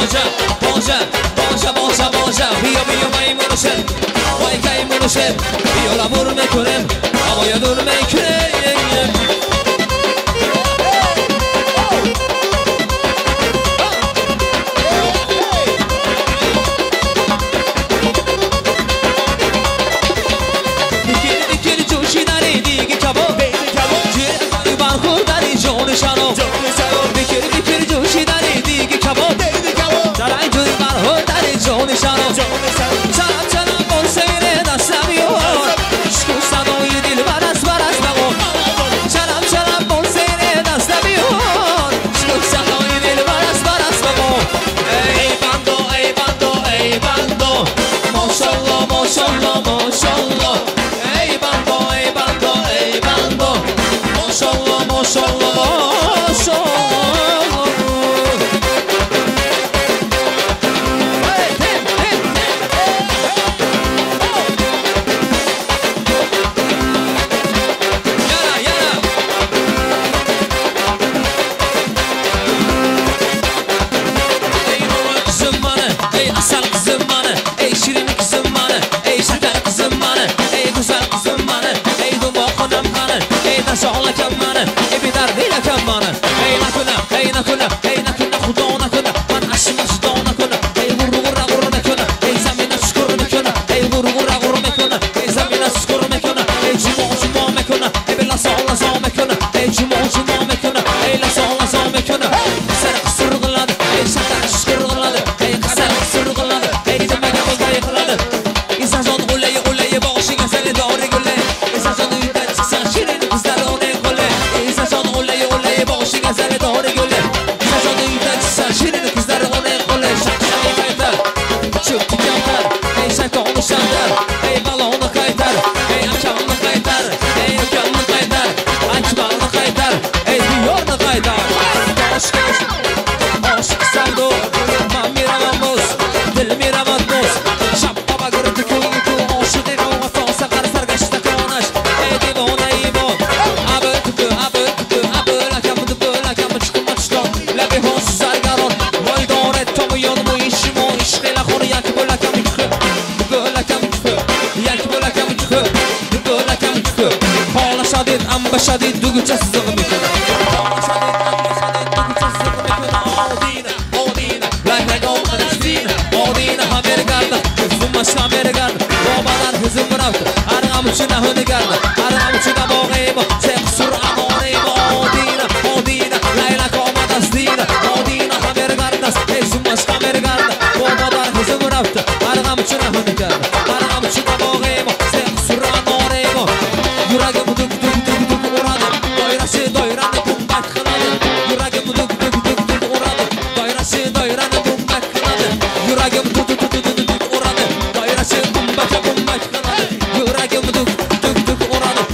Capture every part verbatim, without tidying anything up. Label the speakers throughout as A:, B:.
A: boja, boja, boja, boja, boja. Biyo biyo maymunuşen, vay kaymunuşen. Biyola vurme körem, havaya durme küreyim. Dikir dikir coşidari digi kabo, jir barkur dari joni shano. Dikir dikir coşidari digi kabo, daray jir barkur dari joni shano. Chalam chalam bolsayre dasamiyor, shku sadoyi dil baras baras bago. Chalam chalam bolsayre dasamiyor, shku sadoyi dil baras baras bago. Ey bando, ey bando, ey bando, maşallah, maşallah, maşallah. Ey bando, ey bando, ey bando, maşallah, maşallah, maşallah. Hey, hey, hey, Yana, yana. Ey nurlu kızım bana, ey asal kızım bana, ey şirin kızım bana, ey şeker kızım bana, ey güzel kızım bana, ey dumoqinam qani, ey nasho'lakam bana, ey bidardilakam bana, ey nakuna, ey nakuna, ey nakuna, xudo nakuna, man ashima xudo nakuna, ey gurru gurra gurru nakuna, ey zamina shukuru nakuna, ey gurru gurra gurru nakuna, ey zamina shukuru nakuna, ey jumo jumo nakuna, ey bella sola sola nakuna, ey jumo jumo nakuna, ey la sola sola nakuna. Sana qisir qiladi, ey shakar shukr qiladi, ey qasar qisir qiladi, ey nimaga bo'lday qiladi. Inson o'lay o'lay boshiga seni dori gulay, inson uydan chiqsa shirin qizlar o'ynay qo'lay, inson o'lay o'lay boshiga seni dori gulay, inson uydan chiqsa shirin qizlar o'ynay qo'lay. Shaqshaq qaytar, cho'p tikantar, ey shaytonni shandar, ey baloni qaytar, ey akamni qaytar, ey ukamni qaytar, akbarni qaytar, ey diyorni qaytar. Toshkent, oshiq savdo, man meraman bo'z, dil meraman bo'z. Shabbaba gurdi ko'ngli ku oshiq e'g'on to'sa qarsargashda qo'nash, ey devona iymon. Abul tuku, abul tuku, abul akam tuku, akam chiqma tushton, labi hos zargaron, voy dore tomu yonmu ishimo, ishqila xor yak bo'lakam ikhi, bo'lakam ikhi, yak bo'lakam ikhi, bo'lakam ikhi. Hola shadid, amba shadid, dugucha sizig'im ikhi. Hola shadid, amba shadid, dugucha sizig'im ikhi. Odina, odina, like odina, odina habergarda, zummash habergarda, bobalar hizim rafti, arg'am uchida hunigarda, arg'am uchida bog'aymo, sen qusur amonaymo. Odina, odina, layla komadas dina, odina habergardas, ey zummash habergarda, bobalar hizim rafti, arg'am uchida hunigarda, arg'am uchida bog'aymo, sen qusur amonaymo. Yuragim duk duk duk duk uradi, doirasi doirani gumbat qiladi. Yuragim duk duk duk duk uradi, doirasi doirani gumbat qiladi. Yuragim duk duk duk duk duk uradi, doirasi gumbat gumbat qiladi. Yuragim duk duk duk uradi,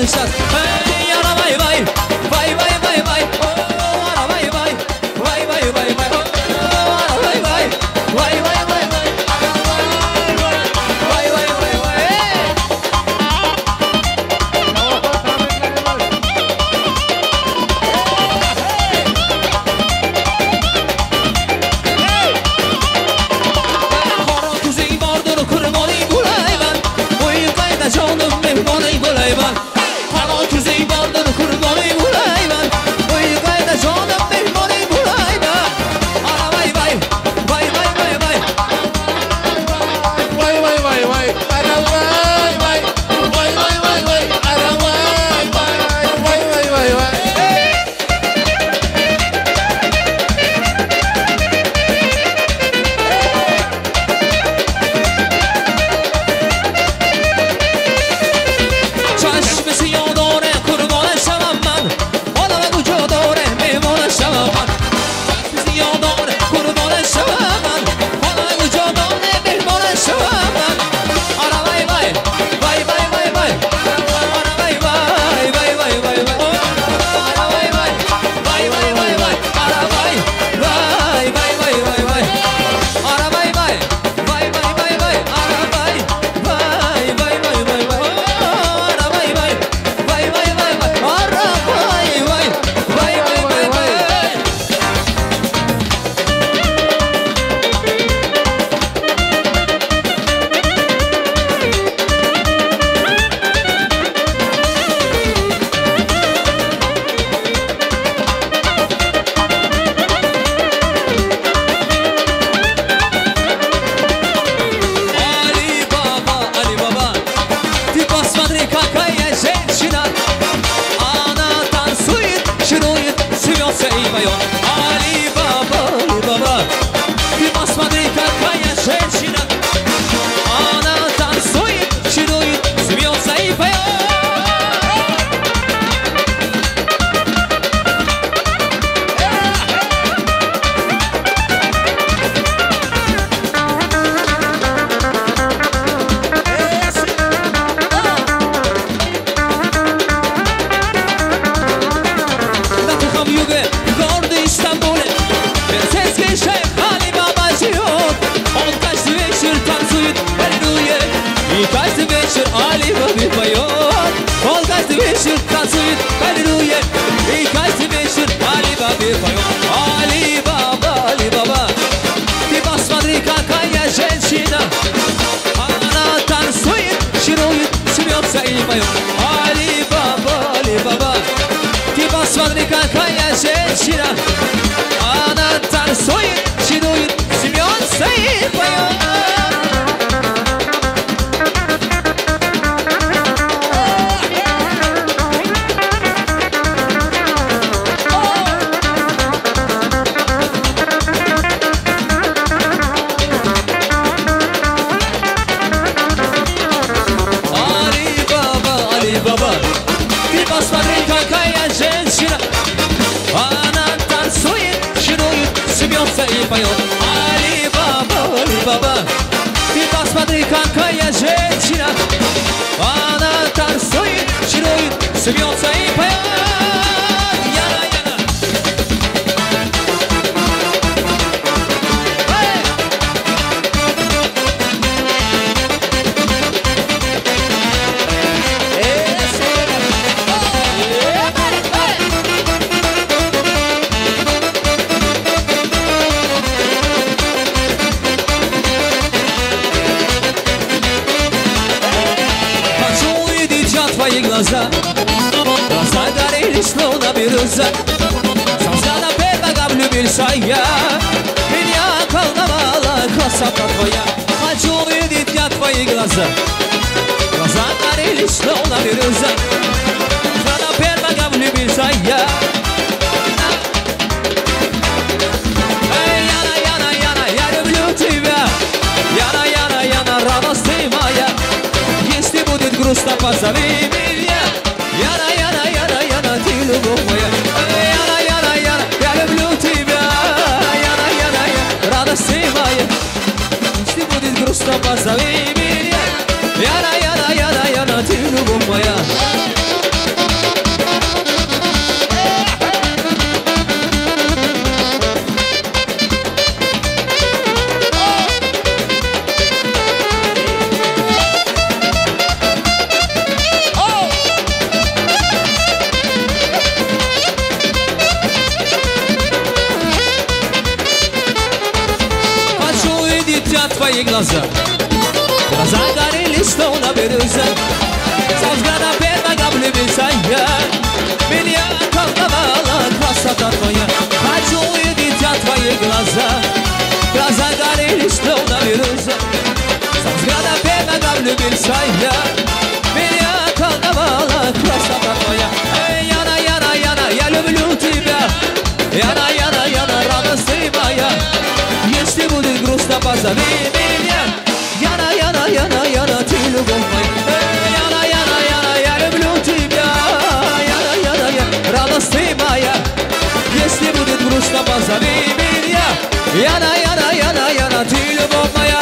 A: сейчас. Эй, ара, вай, вай, вай, вай, вай, вай, о, ара, вай, вай, вай, вай, вай, вай, о, ара, вай, вай, вай, вай, вай, вай, ара, вай, вай, вай, вай, вай, эй. Qora kuzing bordir qurboning bo'layman, o'yinqayda jonim mehmoning bo'layman. Qora kuzing bordir qurboning bo'layman, o'yinqayda jonim mehmoning bo'layman. Ara vay vay, vay vay vay vay.
B: Vay vay vay vay, ara vay vay, vay vay vay vay, ara vay vay, vay vay vay vay.
A: Çeşmesi yodore kurban şamam man, ona ve vücudore mehmon şamam man. Çeşmesi yodore kurban şamam man, ona ve vücudore mehmon şamam man. Ara vay vay, vay vay vay vay. Ara vay vay, vay vay vay vay. Ara vay vay, vay vay vay vay. Ara vay vay, vay vay vay vay. Ara vay vay, vay vay vay vay. Ara vay vay, vay vay vay vay. Ara vay vay, vay vay vay vay. Ara vay vay, vay vay vay vay. Ali Baba, Ali Baba, ты посмотри, какая женщина. Она танцует, чарует, смеется и поет. Ali Baba, Ali Baba, ты посмотри, какая женщина. Она танцует, чарует, смеется и поет. На тихом юге, гордый Стамбуле, персидский шейх Али Баба живет. Он каждый вечер танцует, аллилуйя, и каждый вечер Али Бабе поет. Он каждый вечер танцует, аллилуйя, и каждый вечер Али Бабе поет. Али Баба, Али Баба, ты посмотри, какая женщина. Она танцует, чарует, смеется и поет. Али Баба, Али Баба, ты посмотри, какая женщина. Она танцует, чарует, смеется и поет. Али Баба, Али Баба, ты посмотри, какая женщина. Она танцует, чарует, смеется и поет. Али Баба, Али Баба, ты посмотри, какая женщина. Она танцует, чарует, смеется и поет. Яна, Яна. Эй! Хочу увидеть я твои глаза. Глаза горели, словно бирюза. Со взгляда первого влюбился я. Меня колдовала красота твоя. Хочу увидеть я твои глаза. Глаза горели, словно бирюза. Со взгляда первого влюбился я. Эй, Яна, Яна, Яна, я люблю тебя. Яна, Яна, Яна, радость ты моя. Если будет грустно, позови меня. Яна, Яна, Яна, Яна, ты любовь моя. Эй, Яна, Яна, Яна, я люблю тебя. Яна, Яна, Яна, радость ты моя. Если будет грустно, позови меня. Яна, Яна, Яна, Яна, ты любовь моя. твои глаза, глаза горели, словно бирюза. Со взгляда первого влюбился я, меня околдовала красота твоя. Хочу увидеть я твои глаза, глаза горели, словно бирюза. Со взгляда первого влюбился я, меня околдовала красота твоя. Эй, Яна, Яна, Яна, я люблю тебя. Яна, Яна, Яна, радость ты моя. Если будет грустно, позови меня. Яна, Яна, Яна, Яна, ты любовь моя. Эй, Яна, Яна, Яна, я люблю тебя. Яна, Яна, Яна, радость ты моя. Если будет грустно, позови меня. Яна, Яна, Яна, Яна, ты любовь моя.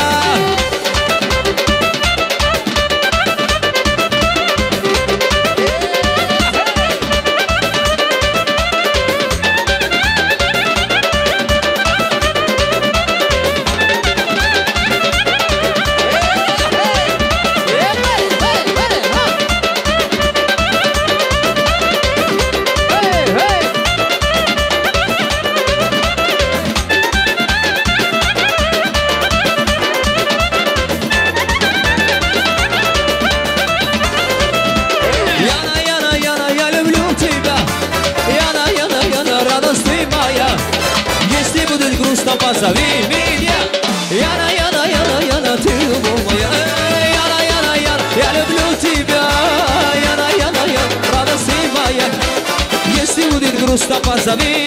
A: Позови меня. Яна, Яна, Яна, Яна, ты любовь моя. Эй, Яна, Яна, Яна, я люблю тебя. Яна, Яна, Яна, радость ты моя. Если будет грустно, позови